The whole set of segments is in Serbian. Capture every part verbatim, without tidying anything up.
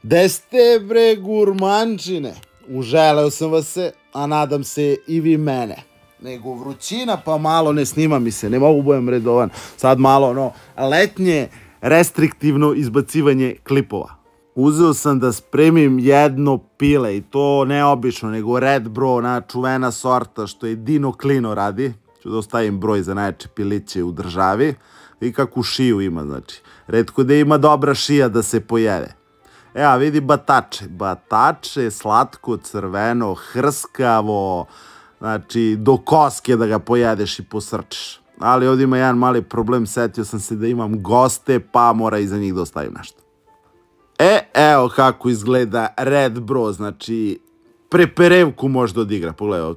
Gde ste bre gurmančine? Uželeo sam vas se, a nadam se i vi mene. Nego vrućina pa malo ne snima mi se, ne mogu budem redovan. Sad malo ono letnje restriktivno izbacivanje klipova. Uzeo sam da spremim jedno pile i to ne obično, nego Red Bro, ona čuvena sorta što je Dino Klino radi. Ću da ostavim broj za najjače piliće u državi. I kakvu šiju ima, znači. Retko da ima dobra šija da se pojede. Evo, vidi batače. Batače, slatko, crveno, hrskavo, znači, do koske da ga pojedeš i posrčeš. Ali ovdje ima jedan mali problem, setio sam se da imam goste, pa mora iza njih da ostavim nešto. E, evo kako izgleda Red Bro, znači, preperevku može da odigra, pogledaj.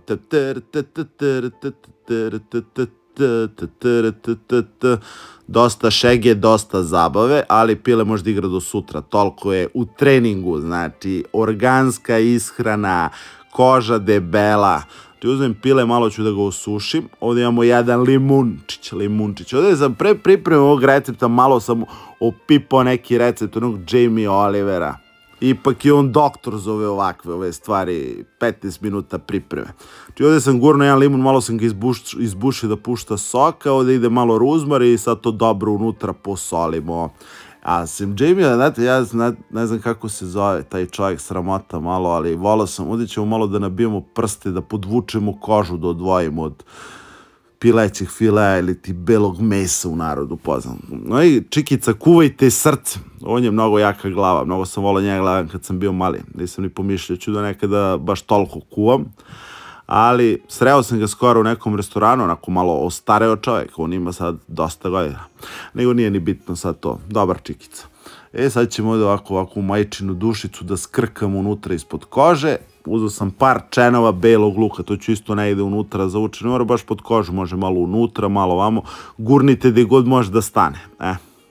Dosta šege, dosta zabave, ali pile može da igra do sutra, toliko je u treningu, znači organska ishrana, koža debela. Ti uzmem pile, malo ću da ga osušim, ovdje imamo jedan limunčić, limunčić. Ovdje sam pre pripremio ovog recepta, malo sam opipao neki recept onog Jamie Olivera. Ipak je on doktor za ove ovakve ove stvari, petnaest minuta pripreme. Znači ovdje sam gurno jedan limun, malo sam ga izbušio da pušta soka, ovdje ide malo ruzmar i sad to dobro unutra posolimo. A sam Jamie, znate, ja ne znam kako se zove taj čovjek, sramota malo, ali volao sam, ovdje ćemo malo da nabijemo prste, da podvučemo kožu, da odvojimo od pilećih filea ili ti belog mesa u narodu poznam. No i Čikica, kuvajte srce. On je mnogo jaka glava, mnogo sam volao njega gledam kad sam bio mali. Nisam ni pomišljao, ću da nekada baš toliko kuvam. Ali sreo sam ga skoro u nekom restoranu, onako malo ostareo čovjek, on ima sad dosta godina. Nego nije ni bitno sad to, dobar Čikica. E sad ćemo ovdje ovako, ovako u majčinu dušicu da skrkamo unutra ispod kože. Uzeo sam par čenova belog luka, to ću isto ne ide unutra zavuče, ne mora baš pod kožu, može malo unutra, malo vamo, gurnite gdje god može da stane. E.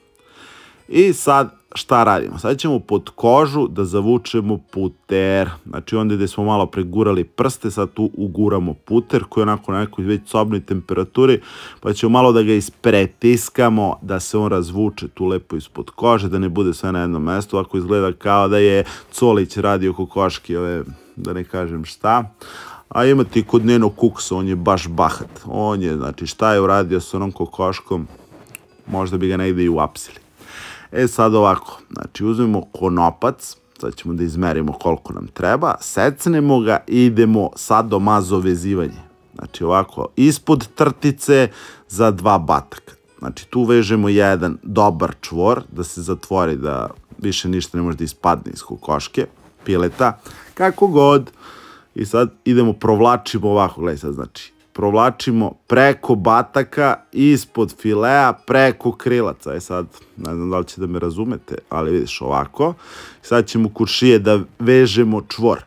I sad šta radimo? Sad ćemo pod kožu da zavučemo puter, znači onda gdje smo malo pregurali prste, sad tu uguramo puter koji je onako na nekoj već sobnoj temperaturi, pa ćemo malo da ga ispretiskamo, da se on razvuče tu lepo ispod kože, da ne bude sve na jednom mjestu, ako izgleda kao da je Colić radio kokoški, ove, da ne kažem šta. A imati kod Neno Kuksa, on je baš bahat, on je, znači šta je uradio s onom kokoškom, možda bi ga negdje i uapsili. E sad ovako, znači uzmemo konopac, sad ćemo da izmerimo koliko nam treba, secnemo ga i idemo sadomazo vezivanje. Znači ovako, ispod trtice za dva bataka. Znači tu vežemo jedan dobar čvor, da se zatvori, da više ništa ne može da ispadne iz kokoške, pileta, kako god. I sad idemo, provlačimo ovako, gledaj sad, znači, provlačimo preko bataka, ispod filea, preko krilaca. E sad, ne znam da li će da me razumete, ali vidiš ovako. Sad ćemo kod šije da vežemo čvor.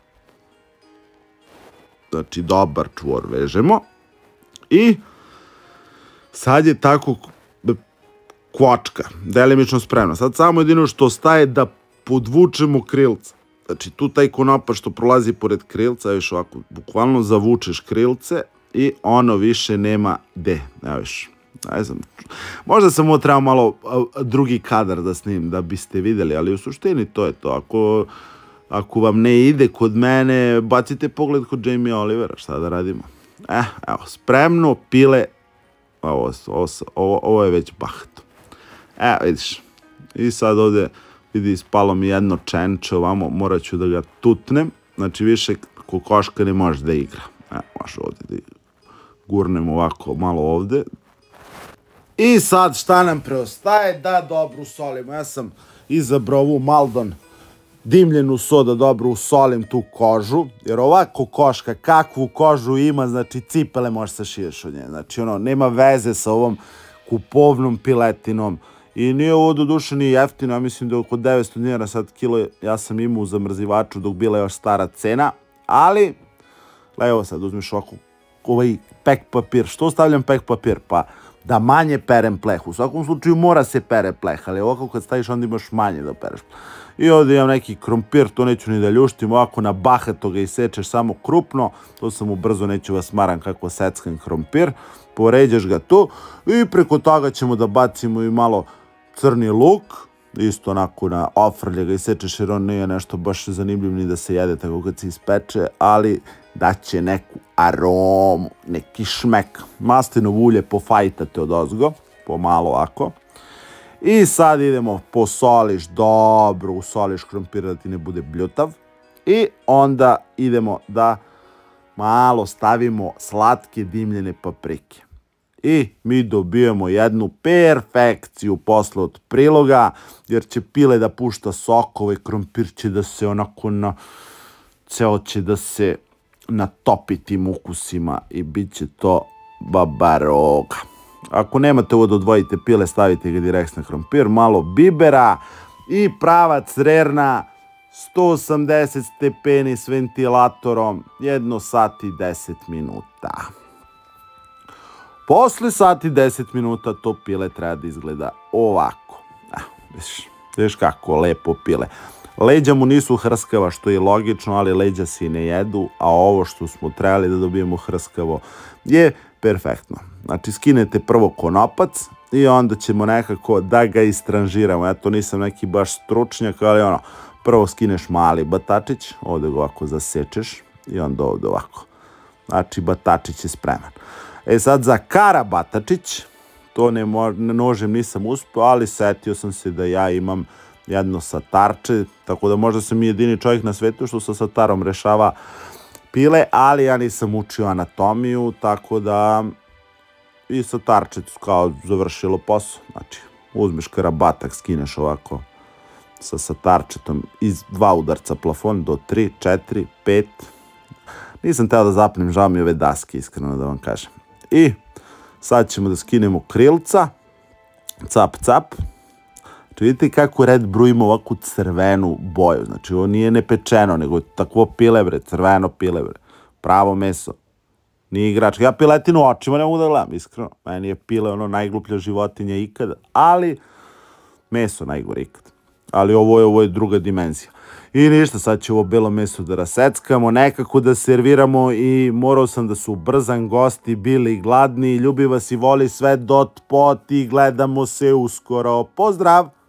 Znači, dobar čvor vežemo. I sad je tako kvočka, delimično spremna. Sad samo jedino što staje da podvučemo krilca. Znači, tu taj konopac što prolazi pored krilca, viš ovako, bukvalno zavučeš krilce, i ono više nema gde, ne viš, ne znam, možda sam ovo trebao malo drugi kadar da snimim da biste vidjeli, ali u suštini to je to, ako, ako vam ne ide kod mene, bacite pogled kod Jamie Olivera, šta da radimo. Eh, evo, spremno, pile, ovo, ovo, ovo, ovo je već bahato. Evo, vidiš, i sad ovdje, vidi, ispalo mi jedno čenče ovamo, morat ću da ga tutnem, znači više kokoška ne može da igra. Evo, može ovdje da igra. Gurnemo ovako malo ovdje. I sad šta nam preostaje? Da dobro usolimo. Ja sam izabrao ovu Maldon dimljenu so da dobro usolim tu kožu. Jer ova kokoška kakvu kožu ima, znači cipele možeš se šiješ od nje. Znači ono, nema veze sa ovom kupovnom piletinom. I nije ovo do duše ni jeftino, ja mislim da je oko devetsto dinara sad kilo, ja sam imao u zamrzivaču dok bila još stara cena. Ali, evo sad uzmiš ovako ovaj pek papir. Što stavljam pek papir? Pa da manje perem pleh. U svakom slučaju mora se pere pleh, ali ovako kad staviš onda imaš manje da pereš. I ovdje imam neki krompir, to neću ni da ljuštim, ovako na bahato ga isečeš samo krupno, to sam ubrzo, neću vas maram kako seckam krompir, poređaš ga tu i preko toga ćemo da bacimo i malo crni luk, isto onako na ofrlje ga isečeš jer on nije nešto baš zanimljiv ni da se jede tako kad se ispeče, ali daće neku aromu, neki šmek. Maslinovo ulje pofajtate od ozgo, pomalo ovako. I sad idemo, posoliš, dobro usoliš krompir da ti ne bude bljutav. I onda idemo da malo stavimo slatke dimljene paprike. I mi dobijemo jednu perfekciju posle od priloga, jer će pile da pušta sokove, krompir će da se onako na... ceo će da se natopi tim ukusima i bit će to babaroga. Ako nemate ovo da odvojite pile, stavite ga direkt na krompir, malo bibera i pravac rerna, sto osamdeset stepeni s ventilatorom, jedno sat i deset minuta. Posle sat i deset minuta to pile treba da izgleda ovako. Viš kako lepo pile. Leđa mu nisu hrskava, što je logično, ali leđa se i ne jedu, a ovo što smo trebali da dobijemo hrskavo je perfektno. Znači, skinete prvo konopac i onda ćemo nekako da ga istranžiramo. Ja to nisam neki baš stručnjak, ali ono, prvo skineš mali batačić, ovdje ga ovako zasečeš i onda ovdje ovako. Znači, batačić je spreman. E sad za karabatačić, to ne nožem nisam uspio, ali setio sam se da ja imam jedno satarče, tako da možda sam i jedini čovjek na svetu što sa satarom rešava pile, ali ja nisam učio anatomiju, tako da i satarče kao završilo posao. Znači, uzmeš karabatak, skineš ovako sa satarčetom iz dva udarca plafon do tri, četiri, pet. Nisam teo da zapnem, žao mi ove daske, iskreno da vam kažem. I sad ćemo da skinemo krilca, cap, cap. Znači, vidite kako Red Brew ima ovakvu crvenu boju. Znači, ovo nije nepečeno, nego je takvo pile, bre, crveno pile, bre. Pravo meso. Nije igračka. Ja piletinu očima ne mogu da gledam, iskreno. Meni je pile ono najgluplja životinja ikada, ali meso najgore ikada. Ali ovo je, ovo je druga dimenzija. I ništa, sad će ovo belo meso da raseckamo, nekako da serviramo i morao sam da su ubrzan, gosti bili gladni, ljubi vas i voli sve dot pot i gledamo se uskoro. Pozdrav!